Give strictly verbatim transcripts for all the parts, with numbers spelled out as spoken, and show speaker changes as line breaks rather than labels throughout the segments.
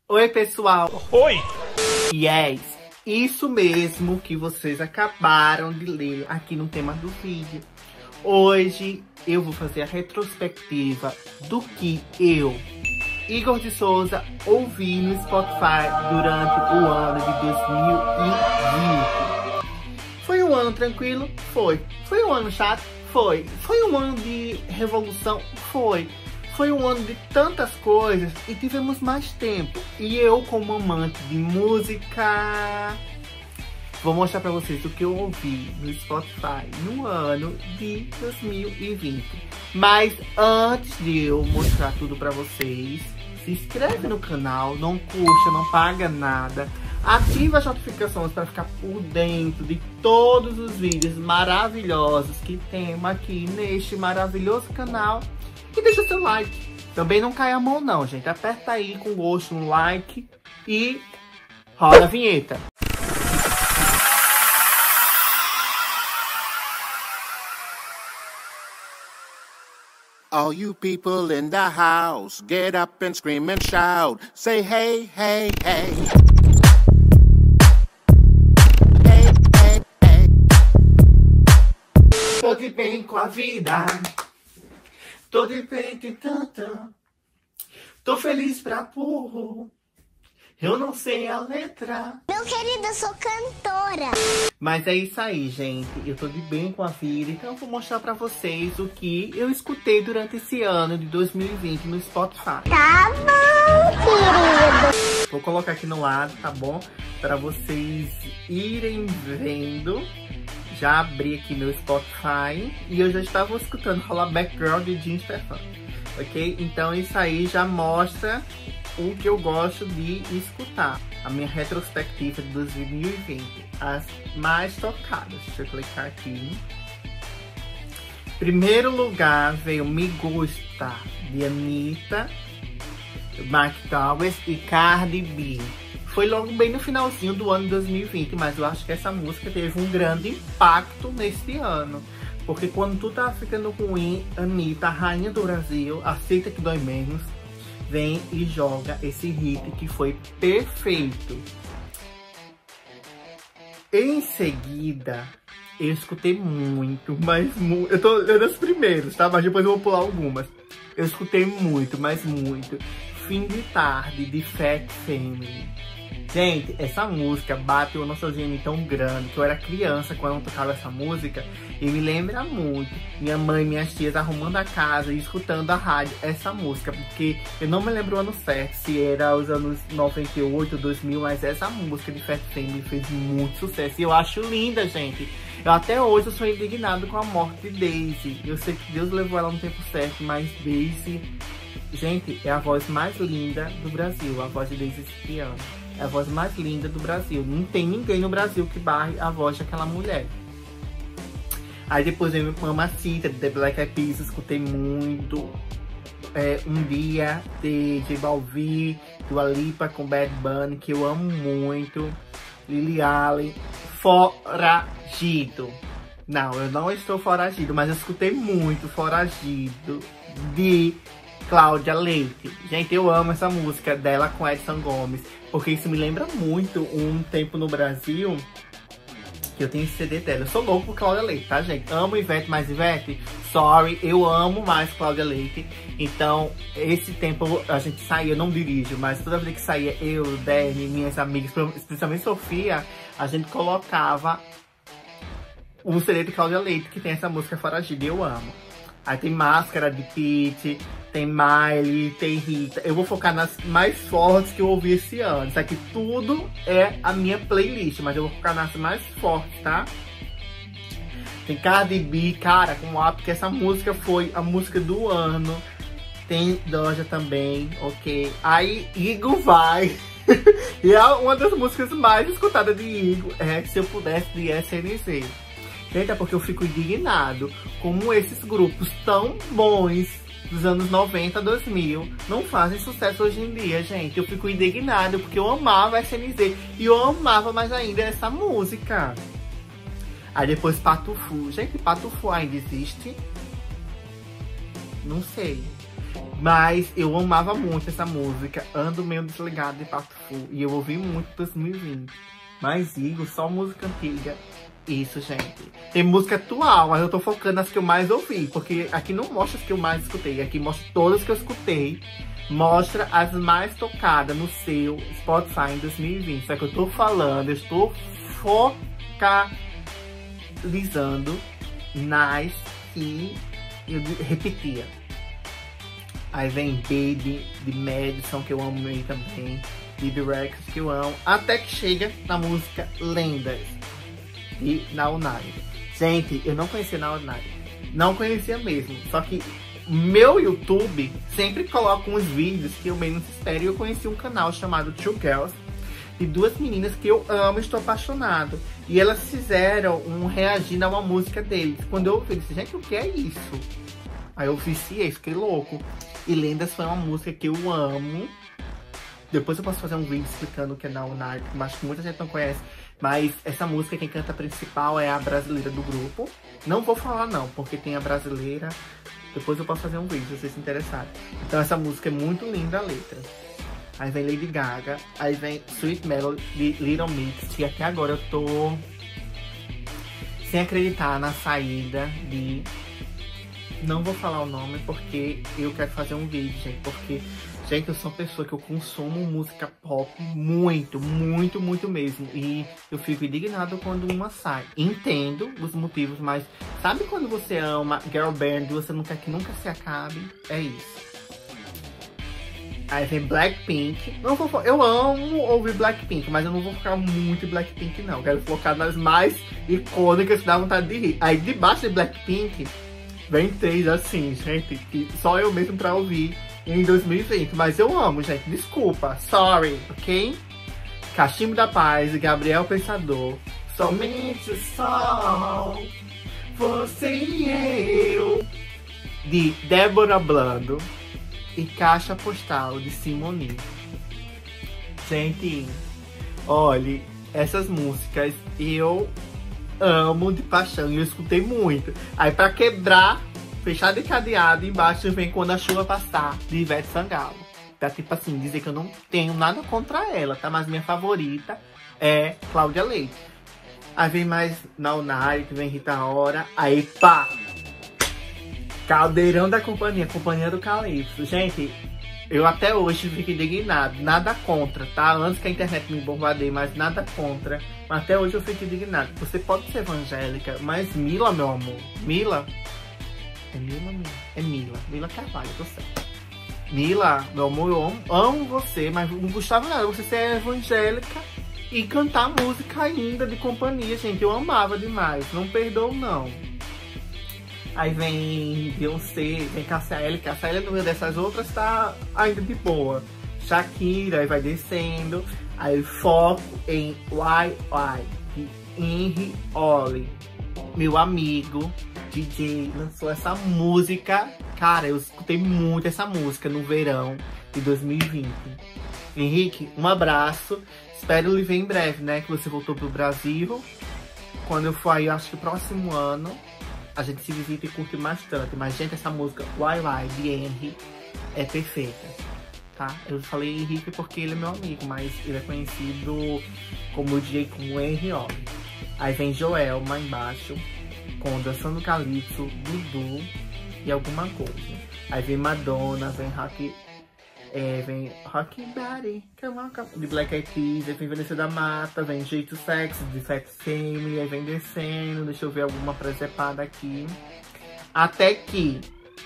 Oi, pessoal!
Oi!
Yes! Isso mesmo que vocês acabaram de ler aqui no tema do vídeo. Hoje eu vou fazer a retrospectiva do que eu, Igor de Souza, ouvi no Spotify durante o ano de dois mil e vinte. Foi um ano tranquilo? Foi. Foi um ano chato? Foi. Foi um ano de revolução? Foi. Foi um ano de tantas coisas e tivemos mais tempo. E eu, como amante de música, vou mostrar pra vocês o que eu ouvi no Spotify no ano de dois mil e vinte. Mas antes de eu mostrar tudo pra vocês, se inscreve no canal, não custa, não paga nada. Ativa as notificações para ficar por dentro de todos os vídeos maravilhosos que temos aqui neste maravilhoso canal. E deixa seu like. Também não cai a mão não, gente. Aperta aí com gosto no like e roda a vinheta.
All you people in the house, get up and scream and shout. Say hey, hey, hey. Hey, hey, hey.
Tô de bem com a vida. Tô de bem de tanto. Tô feliz pra burro. Eu não sei a letra.
Meu querido, eu sou cantora.
Mas é isso aí, gente. Eu tô de bem com a vida. Então eu vou mostrar pra vocês o que eu escutei durante esse ano de dois mil e vinte no Spotify.
Tá bom, querido.
Vou colocar aqui no lado, tá bom? Pra vocês irem vendo. Já abri aqui meu Spotify e eu já estava escutando Rola Background de Jim Stefan, ok? Então isso aí já mostra o que eu gosto de escutar. A minha retrospectiva de dois mil e vinte, as mais tocadas. Deixa eu clicar aqui. Primeiro lugar veio Me Gusta, de Anitta, Mike Towers e Cardi B. Foi logo bem no finalzinho do ano de dois mil e vinte, mas eu acho que essa música teve um grande impacto nesse ano. Porque quando tu tá ficando ruim, Anitta, a rainha do Brasil, aceita que dói menos, vem e joga esse hit que foi perfeito. Em seguida, eu escutei muito, mas muito. Eu tô olhando os primeiros, tá? Mas depois eu vou pular algumas. Eu escutei muito, mas muito. Fim de Tarde, de Fat Family. Gente, essa música bate uma nostalgia em mim tão grande que eu era criança quando eu tocava essa música e me lembra muito minha mãe e minhas tias arrumando a casa e escutando a rádio essa música, porque eu não me lembro o ano certo, se era os anos noventa e oito, dois mil, mas essa música de Fat Family fez muito sucesso e eu acho linda, gente. Eu até hoje eu sou indignado com a morte de Daisy. Eu sei que Deus levou ela no tempo certo, mas Daisy, gente, é a voz mais linda do Brasil, a voz de Daisy Cipriano. É a voz mais linda do Brasil. Não tem ninguém no Brasil que barre a voz daquela mulher. Aí depois veio Mamacita, de The Black Eyed Peas, escutei muito. É, um Dia, de J Balvin, Dua Lipa com Bad Bunny, que eu amo muito. Lily Allen, Foragido. Não, eu não estou foragido, mas eu escutei muito Foragido, de Cláudia Leite. Gente, eu amo essa música dela com Edson Gomes, porque isso me lembra muito um tempo no Brasil que eu tenho esse C D dela. Eu sou louco por Cláudia Leite, tá, gente? Amo Ivete, mais Ivete, sorry, eu amo mais Cláudia Leite. Então, esse tempo a gente saía, eu não dirijo, mas toda vez que saía eu, Dani, minhas amigas, especialmente Sofia, a gente colocava o C D de Cláudia Leite, que tem essa música Foragida, e eu amo. Aí tem Máscara de Pitty, tem Miley, tem Rita. Eu vou focar nas mais fortes que eu ouvi esse ano. Isso aqui tudo é a minha playlist, mas eu vou focar nas mais fortes, tá? Tem Cardi B, cara, com A, porque essa música foi a música do ano. Tem Doja também, ok? Aí Igor vai. E é uma das músicas mais escutadas de Igor é Se Eu Pudesse, de S N Z. Gente, é porque eu fico indignado como esses grupos tão bons dos anos noventa, dois mil não fazem sucesso hoje em dia, gente. Eu fico indignado porque eu amava S N Z e eu amava mais ainda essa música. Aí depois Patufu. Gente, Patufu ainda existe? Não sei. Mas eu amava muito essa música, ando meio desligado de Pato Fu. E eu ouvi muito em dois mil e vinte. Mas digo, só música antiga. Isso, gente. Tem música atual, mas eu tô focando nas que eu mais ouvi. Porque aqui não mostra as que eu mais escutei. Aqui mostra todas que eu escutei. Mostra as mais tocadas no seu Spotify em dois mil e vinte. Só que eu tô falando, eu estou focalizando nas que eu repetia. Aí vem Baby, de Madison, que eu amo meio também. Baby Records, que eu amo. Até que chega na música Lendas, de Naonari. Gente, eu não conhecia Naonari. Não conhecia mesmo. Só que meu YouTube sempre coloca uns vídeos que eu menos espero. E eu conheci um canal chamado Two Girls, de duas meninas que eu amo e estou apaixonado. E elas fizeram um reagindo a uma música deles. Quando eu ouvi, eu disse, gente, o que é isso? Aí eu viciei, fiquei louco. E Lendas foi uma música que eu amo. Depois eu posso fazer um vídeo explicando o que é Naonari, que acho que muita gente não conhece. Mas essa música, quem canta a principal é a brasileira do grupo. Não vou falar não, porque tem a brasileira. Depois eu posso fazer um vídeo, se vocês se interessarem. Então essa música é muito linda, a letra. Aí vem Lady Gaga. Aí vem Sweet Melody de Little Mix. Que até agora eu tô sem acreditar na saída de... Não vou falar o nome porque eu quero fazer um vídeo, gente. Porque, gente, eu sou uma pessoa que eu consumo música pop muito, muito, muito mesmo. E eu fico indignado quando uma sai. Entendo os motivos, mas sabe quando você ama girl band e você não quer que nunca se acabe? É isso. Aí vem Blackpink. Não vou, eu amo ouvir Blackpink, mas eu não vou focar muito em Blackpink, não. Eu quero focar nas mais icônicas que dá vontade de rir. Aí debaixo de Blackpink vem três assim, gente, que só eu mesmo pra ouvir em dois mil e vinte. Mas eu amo, gente. Desculpa. Sorry, ok? Cachimbo da Paz e Gabriel Pensador. Somente o sol, você e eu. De Débora Blando. E Caixa Postal, de Simone. Gente, olhe, essas músicas eu amo de paixão e eu escutei muito. Aí pra quebrar, fechar de cadeado, embaixo vem Quando a Chuva Passar, de Ivete Sangalo. Pra tipo assim, dizer que eu não tenho nada contra ela, tá? Mas minha favorita é Cláudia Leite. Aí vem mais Naonari, que vem Rita Ora. Aí pá! Caldeirão da Companhia, Companhia do Calypso. Gente, eu até hoje fico indignado. Nada contra, tá? Antes que a internet me bombardeie, mas nada contra. Mas até hoje eu fico indignado. Você pode ser evangélica, mas Mila, meu amor. Mila? É Mila, Mila? É Mila. Mila Carvalho, tô certo. Mila, meu amor, eu amo, amo você, mas não gostava nada. Você ser evangélica e cantar música ainda de Companhia, gente. Eu amava demais. Não perdoo, não. Aí vem Beyoncé, vem Cássia Eller. Cássia Eller no meio dessas outras tá ainda de boa. Shakira, aí vai descendo. Aí foco em Y Y, de Henry Olli. Meu amigo D J lançou essa música. Cara, eu escutei muito essa música no verão de dois mil e vinte. Henrique, um abraço. Espero lhe ver em breve, né? Que você voltou pro Brasil. Quando eu for aí, acho que o próximo ano, a gente se visita e curte bastante. Mas, gente, essa música Y Y de Henry é perfeita, tá? Eu falei Henrique porque ele é meu amigo, mas ele é conhecido como D J como Henry Olli. Aí vem Joelma embaixo, com Dançando Calypso, Dudu e alguma coisa. Aí vem Madonna, vem Rock, é, vem Rock Body, de Black Eyed Peas, aí vem Vanessa da Mata, vem Jeito Sexy, de Sex Family, aí vem descendo, deixa eu ver alguma presepada aqui. Até que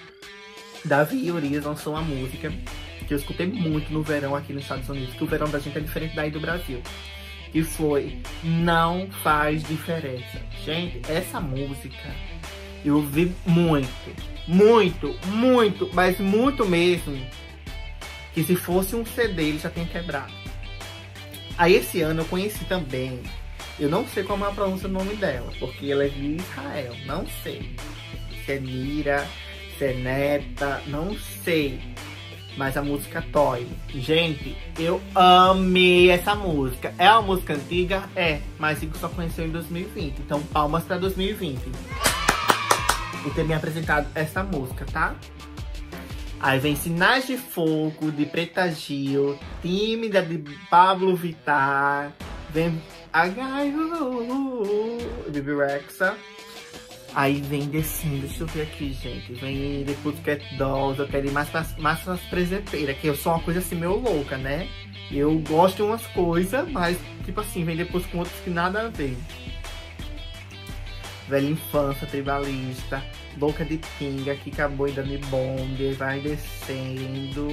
Davi e Urias lançou uma música que eu escutei muito no verão aqui nos Estados Unidos, que o verão da gente é diferente daí do Brasil. Que foi Não Faz Diferença. Gente, essa música eu vi muito, muito, muito, mas muito mesmo, que se fosse um C D ele já tem quebrado. Aí esse ano eu conheci também, eu não sei como é a pronúncia do nome dela, porque ela é de Israel, não sei. Se é Mira, se é Neta, não sei. Mas a música Toy. Gente, eu amei essa música. É uma música antiga? É. Mas Igor só conheceu em dois mil e vinte. Então palmas pra dois mil e vinte. Por ter me apresentado essa música, tá? Aí vem Sinais de Fogo, de Preta Gil, Tímida, de Pablo Vittar. Vem H I U, Bibi Rexha. Aí vem descendo, deixa eu ver aqui, gente. Vem The Pussycat Dolls, eu quero ir mais pras, mais pras presenteiras, que eu sou uma coisa assim meio louca, né? Eu gosto de umas coisas, mas tipo assim, vem depois com outras que nada a ver. Velha Infância, Tribalista, Boca de Pinga, que acabou ainda me bonde, vai descendo.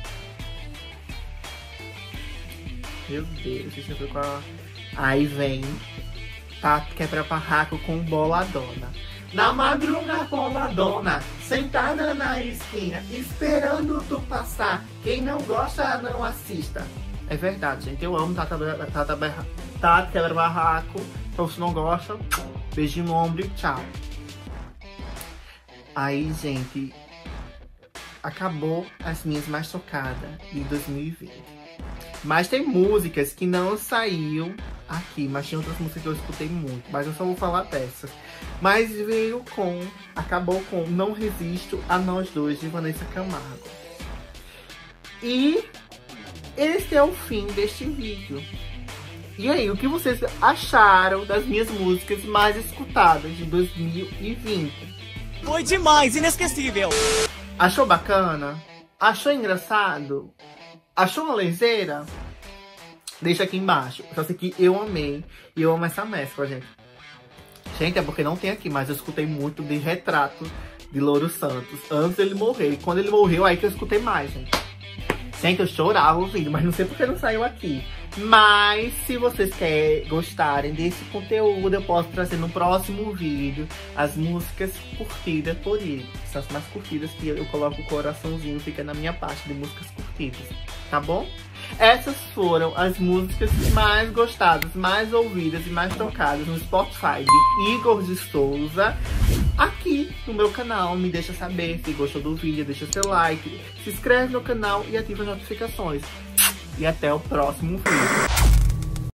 Meu Deus, deixa eu ver qual. Aí vem Tato Quebra Barraco com Boladona. Na madruga boladona, sentada na esquina, esperando tu passar. Quem não gosta, não assista. É verdade, gente. Eu amo Tata, Tata, Tata Quebra Barraco. Então, se não gosta, beijinho no ombro e tchau. Aí, gente, acabou as minhas mais tocadas de dois mil e vinte. Mas tem músicas que não saíram aqui, mas tinha outras músicas que eu escutei muito, mas eu só vou falar dessas. Mas veio com, acabou com Não Resisto a Nós Dois, de Vanessa Camargo. E esse é o fim deste vídeo. E aí, o que vocês acharam das minhas músicas mais escutadas de dois mil e vinte?
Foi demais, inesquecível!
Achou bacana? Achou engraçado? Achou uma lezeira? Deixa aqui embaixo. Só sei que eu amei. E eu amo essa mescla, gente. Gente, é porque não tem aqui, mas eu escutei muito de Retrato de Louro Santos antes dele morrer. E quando ele morreu, aí que eu escutei mais, gente. Gente, eu chorava ouvindo, mas não sei porque não saiu aqui. Mas se vocês querem gostarem desse conteúdo, eu posso trazer no próximo vídeo as músicas curtidas por ele. São as mais curtidas que eu coloco o coraçãozinho, fica na minha parte de músicas curtidas, tá bom? Essas foram as músicas mais gostadas, mais ouvidas e mais tocadas no Spotify de Igor de Souza. Aqui no meu canal, me deixa saber se gostou do vídeo, deixa seu like, se inscreve no canal e ativa as notificações. E até o próximo vídeo.